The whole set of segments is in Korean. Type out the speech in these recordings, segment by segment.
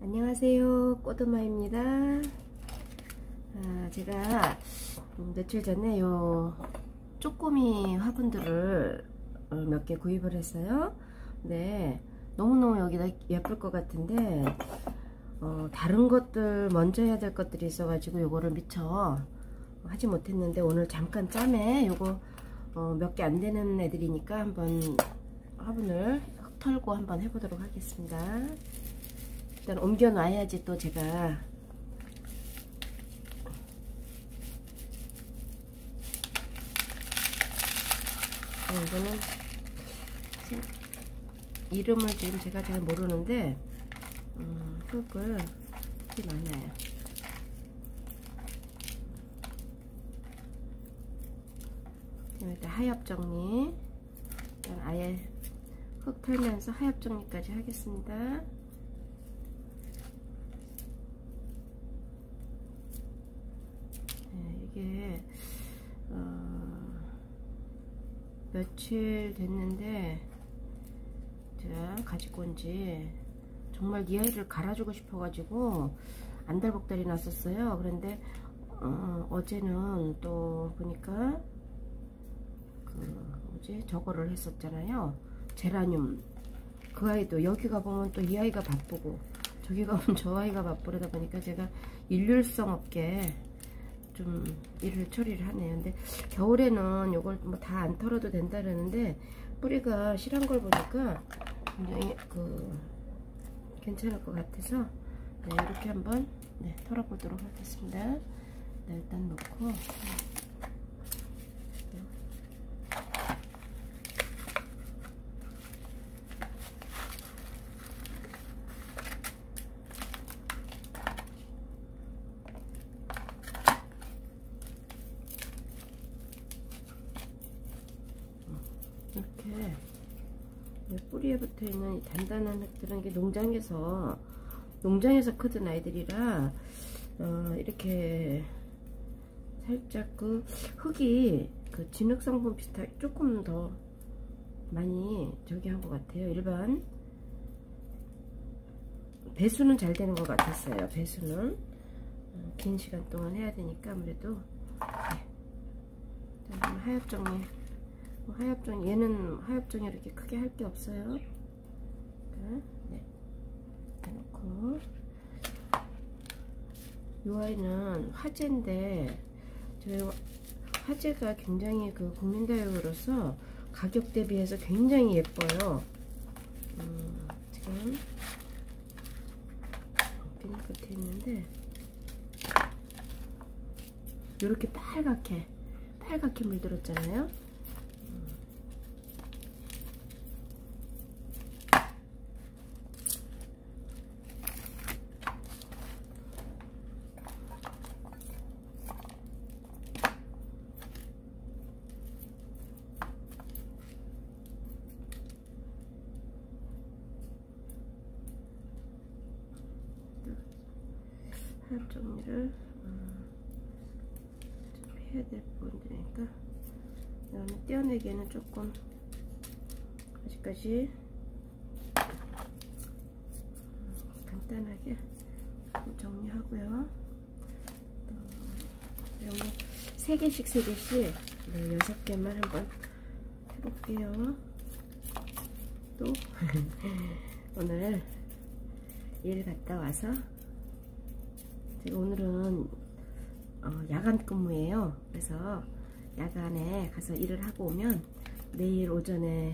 안녕하세요, 꼬드마입니다. 제가 며칠 전에 요 쪼꼬미 화분들을 몇 개 구입을 했어요. 네, 너무너무 여기다 예쁠 것 같은데 다른 것들 먼저 해야 될 것들이 있어 가지고 요거를 미처 하지 못했는데, 오늘 잠깐 짬에 요거 몇 개 안 되는 애들이니까 한번 화분을 털고 한번 해보도록 하겠습니다. 일단 옮겨 놔야지 또 제가 이거는 이름을 지금 제가 잘 모르는데 흙을 되게 많아요. 일단 하엽 정리, 일단 아예 흙 털면서 하엽 정리까지 하겠습니다. 이게 며칠 됐는데 제가 가지고 온지 정말 이 아이를 갈아주고 싶어가지고 안달복달이 났었어요. 그런데 어제는 또 보니까 뭐지, 저거를 했었잖아요. 제라늄. 그 아이도 여기 가보면 또 이 아이가 바쁘고 저기 가보면 저 아이가 바쁘다 보니까 제가 일률성 없게 좀 일을 처리를 하네요. 근데 겨울에는 요걸 뭐 다 안 털어도 된다 그러는데 뿌리가 실한 걸 보니까 굉장히 괜찮을 것 같아서 네, 이렇게 한번 털어보도록 하겠습니다. 네, 일단 놓고 이렇게 뿌리에 붙어있는 이 단단한 흙들은 이게 농장에서 크던 아이들이라 이렇게 살짝 흙이 진흙 성분 비슷하게 조금 더 많이 저기 한 것 같아요. 일반 배수는 잘 되는 것 같았어요. 배수는 긴 시간 동안 해야 되니까 아무래도 네. 하엽 정리. 얘는 하엽종이 이렇게 크게 할 게 없어요. 네, 해놓고 이 아이는 화재인데 저희 화재가 굉장히 국민다육으로서 가격 대비해서 굉장히 예뻐요. 지금 비닐 끝에 있는데 이렇게 빨갛게 물들었잖아요. 하엽 정리를 좀 해야 될 부분들이니까 그다음에 떼어내기에는 조금 아직까지 간단하게 정리하고요. 이런 거 3개씩 6개만 한번 해볼게요. 또 오늘 일 갔다 와서 제가 오늘은 야간 근무예요. 그래서 야간에 가서 일을 하고 오면 내일 오전에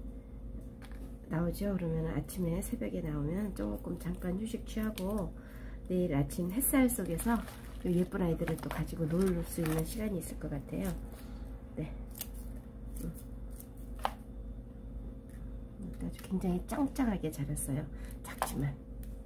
나오죠. 그러면 아침에 새벽에 나오면 조금 잠깐 휴식 취하고 내일 아침 햇살 속에서 예쁜 아이들을 또 가지고 놀 수 있는 시간이 있을 것 같아요. 네. 아주 굉장히 짱짱하게 자랐어요. 작지만.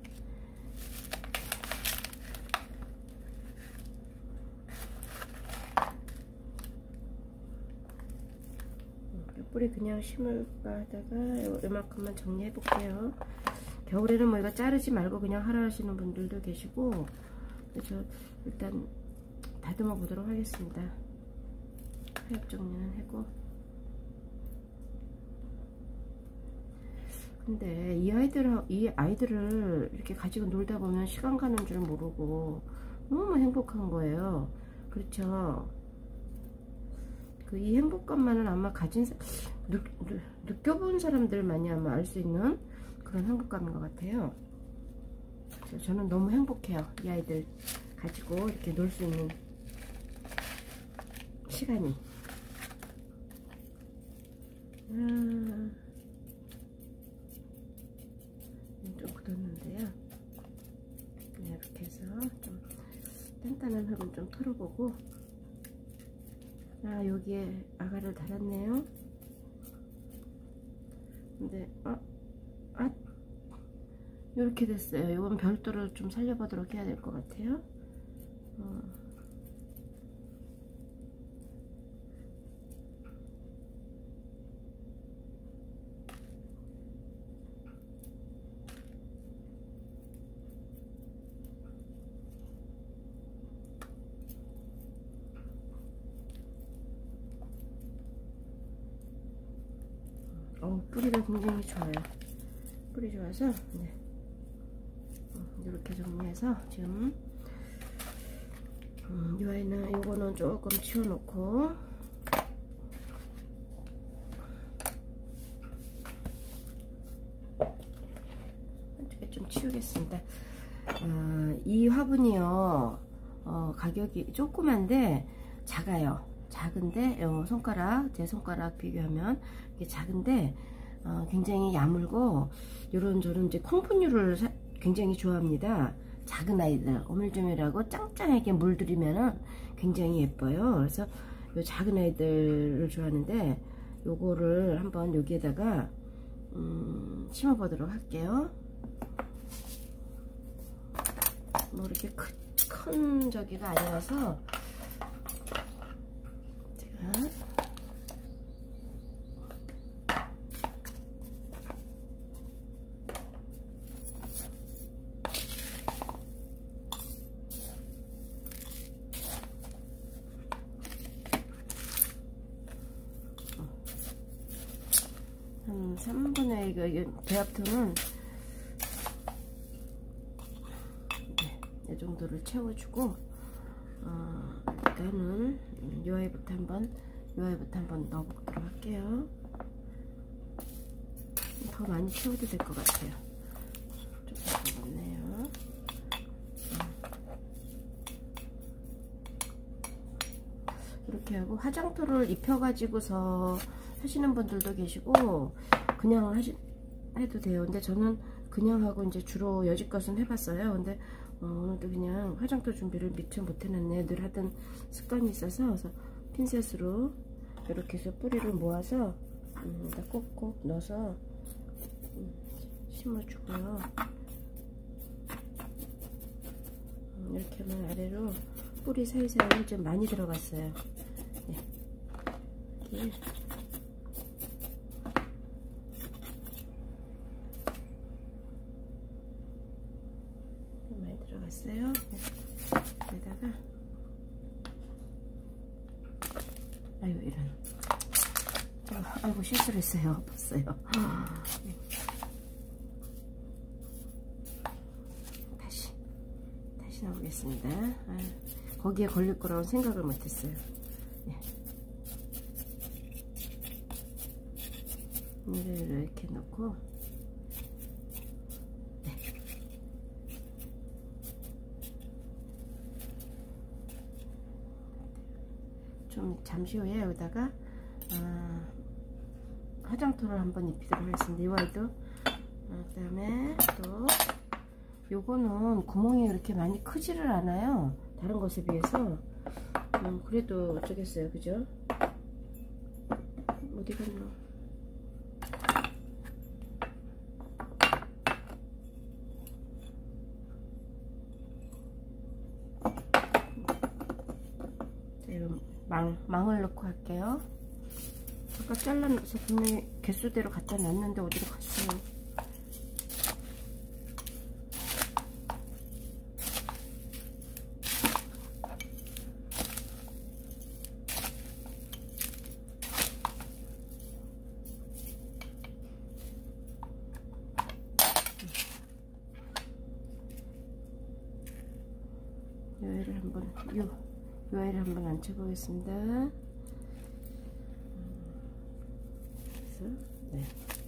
뿌리 그냥 심을까 하다가 요만큼만 정리해 볼게요. 겨울에는 뭐 이거 자르지 말고 그냥 하라 하시는 분들도 계시고, 그래서 일단 다듬어 보도록 하겠습니다. 하엽 정리는 하고 근데 이 아이들을 이렇게 가지고 놀다 보면 시간 가는 줄 모르고 너무 행복한 거예요. 그렇죠? 이 행복감만은 아마 느껴본 사람들만이 아마 알 수 있는 그런 행복감인 것 같아요. 저는 너무 행복해요. 이 아이들 가지고 이렇게 놀 수 있는 시간이. 좀 굳었는데요. 이렇게 해서 좀 단단한 흙은 좀 털어보고, 여기에 아가를 달았네요. 근데 이렇게 됐어요. 이건 별도로 좀 살려보도록 해야 될 것 같아요. 뿌리가 굉장히 좋아요. 뿌리 좋아서, 네. 이렇게 정리해서 지금 이 아이는 요거는 조금 치워놓고, 한쪽에 좀 치우겠습니다. 이 화분이요, 가격이 조그만데 작아요. 작은데 제 손가락 비교하면 이게 작은데 굉장히 야물고, 요런저런 이제 콩분유를 굉장히 좋아합니다. 작은 아이들 오밀조밀하고 짱짱하게 물들이면은 굉장히 예뻐요. 그래서 요 작은 아이들을 좋아하는데, 요거를 한번 여기에다가 심어 보도록 할게요. 뭐 이렇게 큰 저기가 아니라서 제가 한 3분의 2, 배합토는 이 정도를 채워주고, 일단은 이 아이부터 한번 넣어보도록 할게요. 더 많이 채워도 될 것 같아요. 조금 더 넣네요. 이렇게 하고 화장토를 입혀가지고서 하시는 분들도 계시고, 그냥 해도 돼요. 근데 저는 그냥 하고 이제 주로 여지껏은 해봤어요. 근데 오늘도 그냥 화장토 준비를 미처 못해놨네. 늘 하던 습관이 있어서, 그래서 핀셋으로 이렇게 해서 뿌리를 모아서 꼭꼭 넣어서 심어주고요. 이렇게 하면 아래로 뿌리 사이사이 좀 많이 들어갔어요. 네. 이렇게 많이 들어갔어요. 네. 여기다가 이런 아이고 실수를 했어요. 봤어요. 다시 나오겠습니다. 거기에 걸릴 거라고 생각을 못했어요. 네. 물을 이렇게 넣고, 네. 좀 잠시 후에 여기다가 화장토를 한번 입히도록 하겠습니다. 이 아이도. 그 다음에 또 요거는 구멍이 그렇게 많이 크지를 않아요. 다른 것에 비해서. 그래도 어쩌겠어요. 그죠? 어디 갔나? 자, 이런 망을 넣고 할게요. 아까 잘라서 분명히 개수대로 갖다 놨는데 어디로 갔어요? 아이를 한번 요 아이를 한번 앉혀보겠습니다. 그래서 네.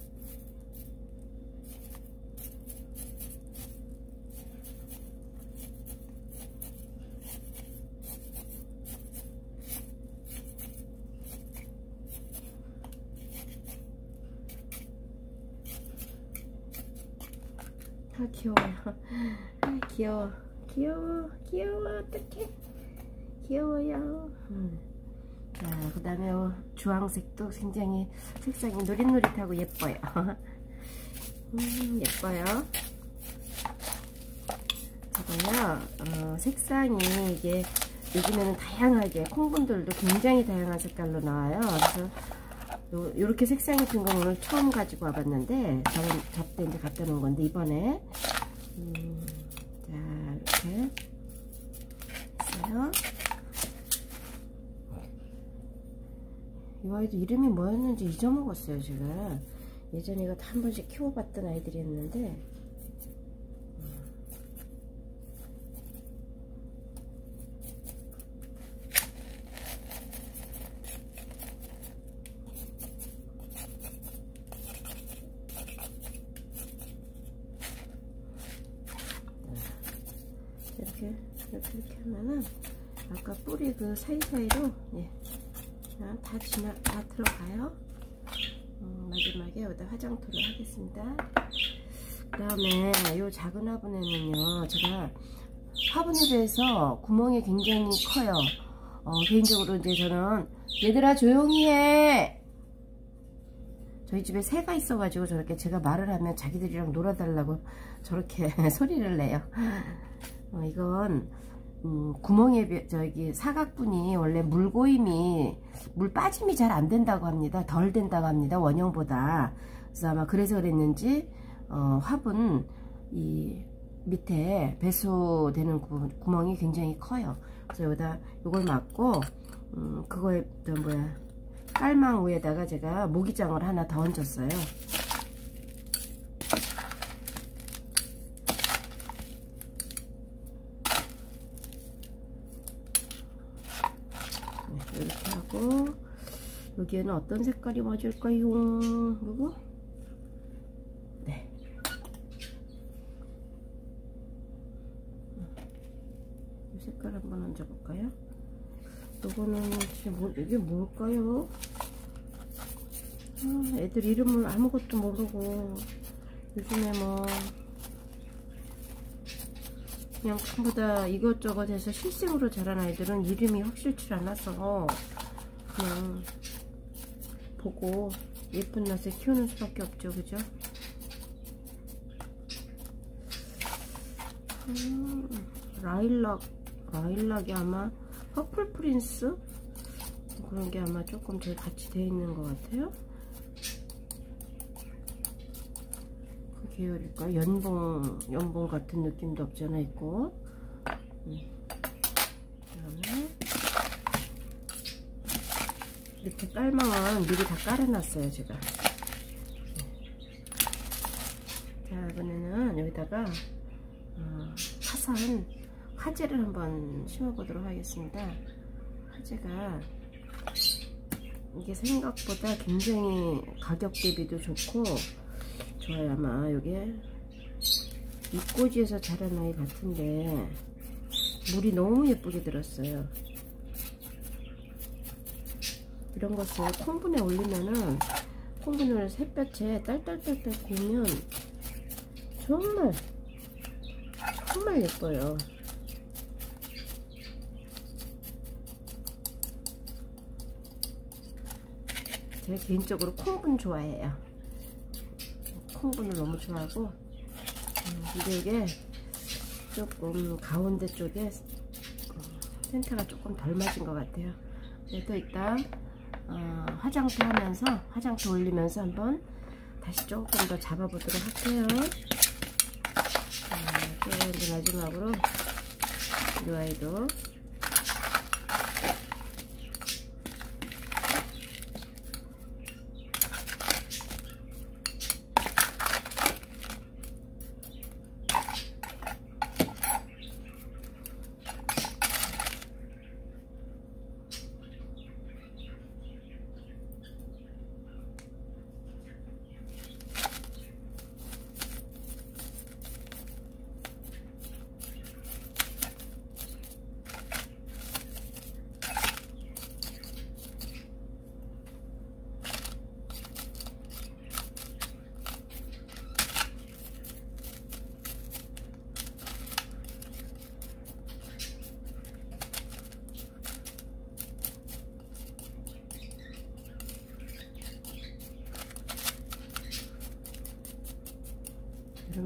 아 귀여워요. 아 귀여워. 어떡해. 귀여워요. 자, 그 다음에 주황색도 굉장히 색상이 노릿노릿하고 예뻐요. 예뻐요. 저거요, 색상이 이게 요즘에는 다양하게, 콩분들도 굉장히 다양한 색깔로 나와요. 그래서 요렇게 색상 입힌 건 오늘 처음 가지고 와봤는데, 저는 접대 이제 갖다 놓은 건데, 이번에. 자, 이렇게. 있어요. 이 아이도 이름이 뭐였는지 잊어먹었어요. 제가 예전에 이거 한 번씩 키워봤던 아이들이었는데, 이렇게 하면은 아까 뿌리 그 사이사이로 예, 다 들어가요. 마지막에 여기다 화장토를 하겠습니다. 그 다음에 이 작은 화분에는요, 제가 화분에 비해서 구멍이 굉장히 커요. 개인적으로 이제 저는 얘들아 조용히 해. 저희 집에 새가 있어가지고 저렇게 제가 말을 하면 자기들이랑 놀아달라고 저렇게 소리를 내요. 이건 구멍에 저기 사각분이 원래 물고임이 물 빠짐이 잘 안 된다고 합니다. 덜 된다고 합니다. 원형보다. 그래서 아마 그래서 그랬는지 화분 이 밑에 배수되는 구멍이 굉장히 커요. 그래서 여기다 요걸 막고 그거에 깔망 위에다가 제가 모기장을 하나 더 얹었어요. 이렇게 하고, 여기에는 어떤 색깔이 맞을까요? 그리고 네, 이 색깔 한번 얹어볼까요? 이거는 이게 뭘까요? 애들 이름을 아무것도 모르고 요즘에 뭐 그냥 전부 다 이것저것 해서 실생으로 자란 아이들은 이름이 확실치 않아서 그냥 보고 예쁜 낯에 키우는 수밖에 없죠. 그죠? 라일락이 아마 퍼플 프린스? 그런 게 아마 조금 제일 같이 되어 있는 것 같아요. 그 계열일까? 연봉 같은 느낌도 없잖아 있고. 그다음에 이렇게 깔망은 미리 다 깔아놨어요 제가. 자, 이번에는 여기다가 화산 화재를 한번 심어보도록 하겠습니다. 화재가 이게 생각보다 굉장히 가격 대비도 좋고 좋아요. 아마 이게 잎꽂이에서 자란 아이 같은데 물이 너무 예쁘게 들었어요. 이런 것을 콩분에 올리면은, 콩분을 햇볕에 딸딸딸딸 구우면 정말 예뻐요. 제가 개인적으로 콩분 좋아해요. 콩분을 너무 좋아하고, 근데 이게 조금 가운데 쪽에 센터가 조금 덜 맞은 것 같아요. 그래도 이따 화장토 하면서, 화장토 올리면서 한번 다시 조금 더 잡아보도록 할게요. 이제 마지막으로 이 아이도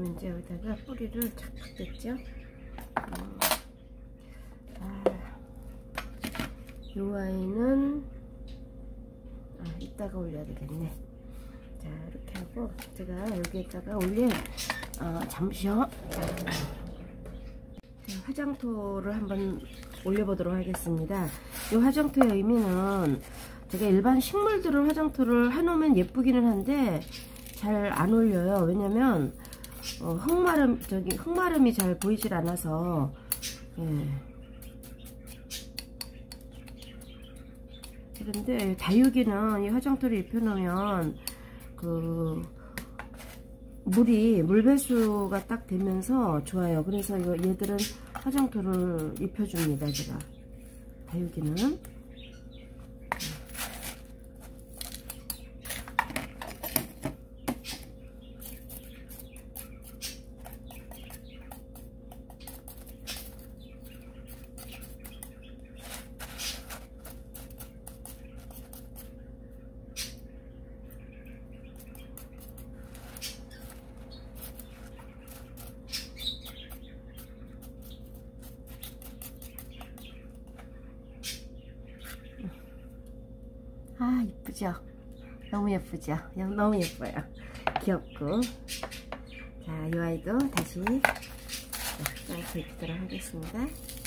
그러면 이제 여기다가 뿌리를 착착 댔죠. 요 아이는 이따가 올려야 되겠네. 자, 이렇게 하고 제가 여기에다가 잠시요. 자, 화장토를 한번 올려보도록 하겠습니다. 이 화장토의 의미는 제가 일반 식물들을 화장토를 해놓으면 예쁘기는 한데 잘 안 올려요. 왜냐면 흙마름이 잘 보이질 않아서. 예. 그런데 다육이는 이 화장토를 입혀놓으면 물 배수가 딱 되면서 좋아요. 그래서 얘들은 화장토를 입혀줍니다. 제가 다육이는. 이쁘죠? 너무 예쁘죠? 너무 예뻐요. 귀엽고. 자, 이 아이도 다시 이렇게 입히도록 하겠습니다.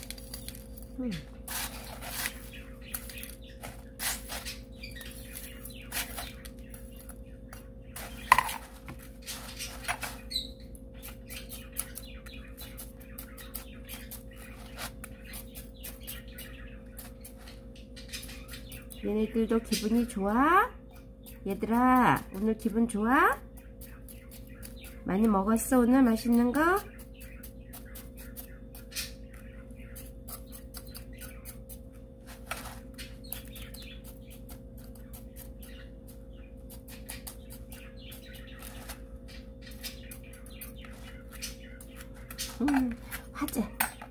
얘네들도 기분이 좋아? 얘들아, 오늘 기분 좋아? 많이 먹었어? 오늘 맛있는 거? 화재.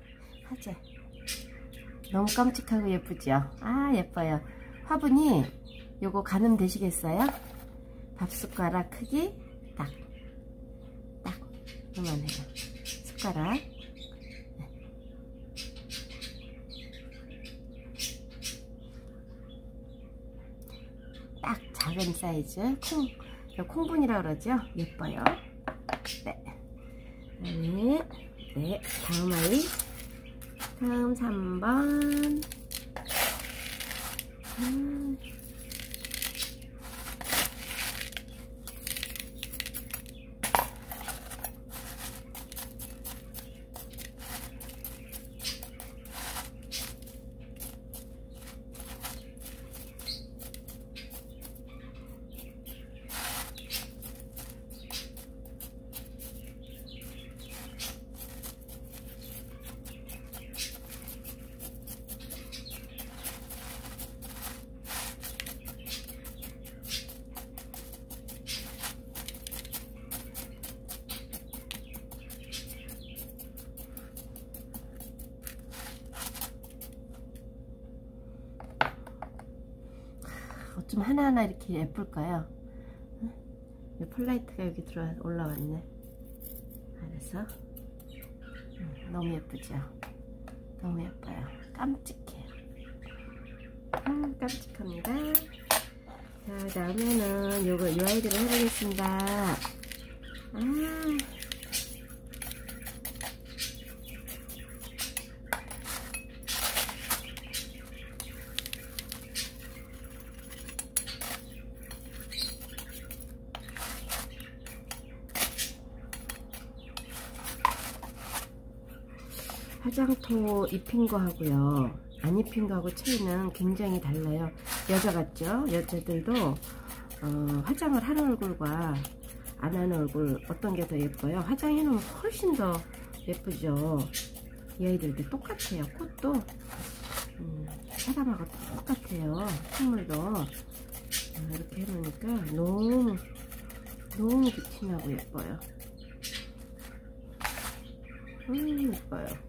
너무 깜찍하고 예쁘죠? 예뻐요. 화분이 요거 가늠 되시겠어요? 밥숟가락 크기 딱 요만해요. 숟가락. 네. 딱 작은 사이즈 콩분이라 그러죠? 예뻐요. 네. 다음 아이. 다음 3번. 어쩜 하나하나 이렇게 예쁠까요? 이 폴라이트가 여기 올라왔네. 알았어. 너무 예쁘죠? 너무 예뻐요. 깜찍해요. 깜찍합니다. 자, 다음에는 이 아이들을 해보겠습니다. 화장토 입힌 거 하고요 안 입힌 거 하고 차이는 굉장히 달라요. 여자 같죠? 여자들도 화장을 하는 얼굴과 안 하는 얼굴 어떤 게 더 예뻐요? 화장해 놓으면 훨씬 더 예쁘죠. 이 아이들도 똑같아요. 꽃도 사람하고 똑같아요. 식물도 이렇게 해놓으니까 너무 빛이 나고 예뻐요. 예뻐요.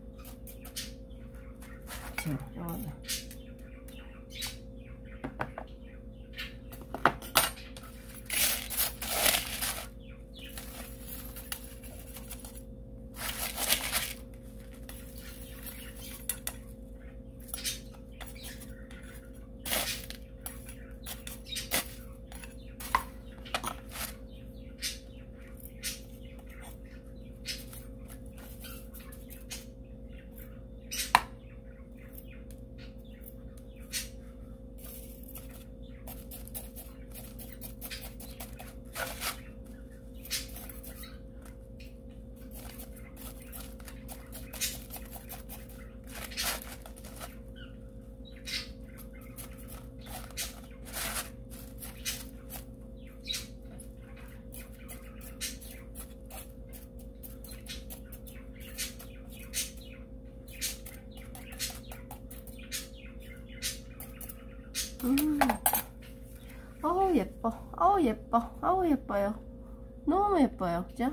어우 예뻐. 어우 예뻐. 어우 예뻐요. 너무 예뻐요. 그죠?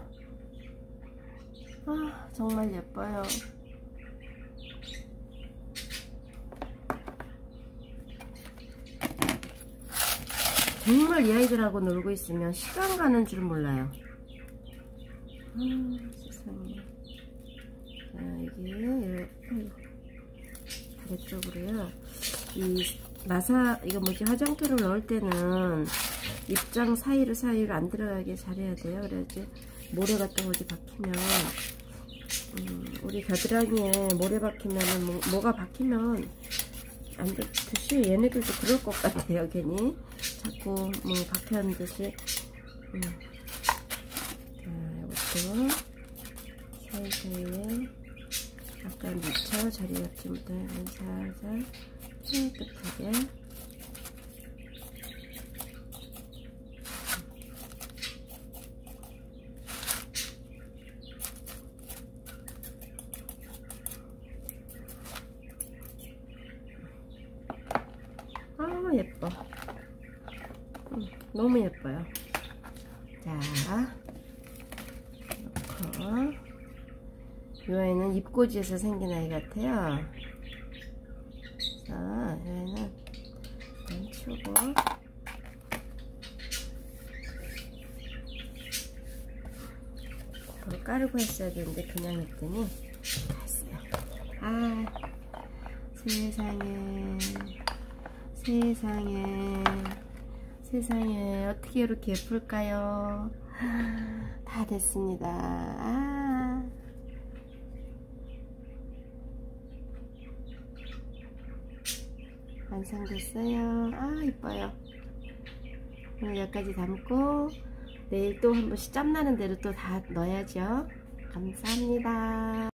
아 정말 예뻐요. 정말 이 아이들하고 놀고 있으면 시간 가는 줄 몰라요. 세상에. 자, 이게 아래쪽으로요. 이 이거 뭐지, 화장토를 넣을 때는 입장 사이로 안 들어가게 잘해야 돼요. 그래야지 모래 같은 거지 박히면, 우리 겨드랑이에 모래 박히면은 뭐가 박히면 안 좋듯이 얘네들도 그럴 것 같아요. 괜히 자꾸 뭐 박혀하는 듯이. 자, 이것도 사이사이에 약간 미쳐 자리 잡지 못하면 살살 깨끗하게. 아 예뻐. 너무 예뻐요. 자, 놓고 이 아이는 입꼬지에서 생긴 아이 같아요. 자, 이 아이는 치우고 이걸 까르고 했어야 되는데 그냥 했더니 다 했어요. 아 세상에, 세상에, 세상에, 어떻게 이렇게 예쁠까요? 다 됐습니다. 아. 완성됐어요. 아 이뻐요. 오늘 여기까지 담고 내일 또 한 번씩 짬나는 대로 또 다 넣어야죠. 감사합니다.